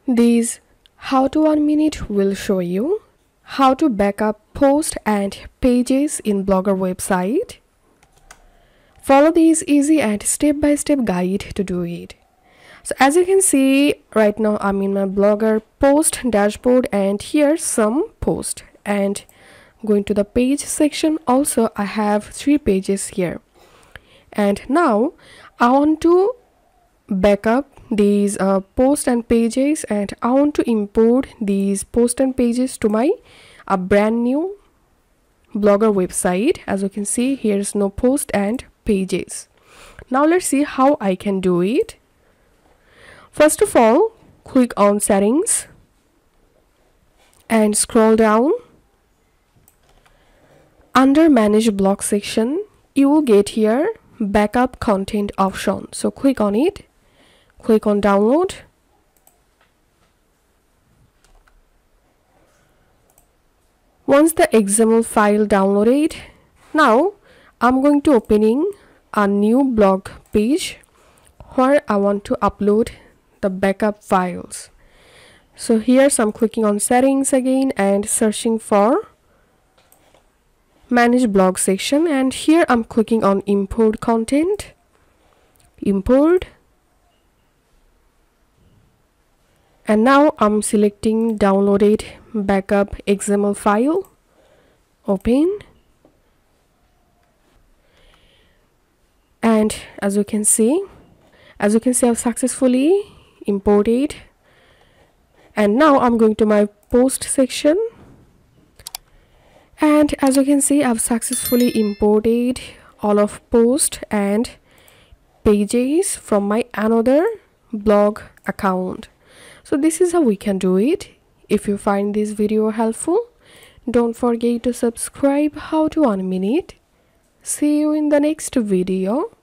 These how to 1 minute will show you how to backup posts and pages in Blogger website. Follow this easy and step-by-step guide to do it. So as you can see right now, I'm in my Blogger post dashboard, and here's some post, and going to the page section. Also I have 3 pages here, and now I want to backup these posts and pages, and I want to import these posts and pages to my brand new Blogger website. As you can see, here's no post and pages. Now let's see how I can do it. First of all, click on settings and scroll down. Under manage blog section, you will get here backup content option. So click on it. Click on download. Once the XML file downloaded, now I'm going to opening a new blog page where I want to upload the backup files. So here I'm clicking on settings again and searching for manage blog section, and here I'm clicking on import content. Import. And now I'm selecting downloaded backup XML file. Open. And as you can see I've successfully imported. And now I'm going to my post section, and as you can see I've successfully imported all of post and pages from my another blog account. So this is how we can do it. If you find this video helpful, don't forget to subscribe how to 1 minute. See you in the next video.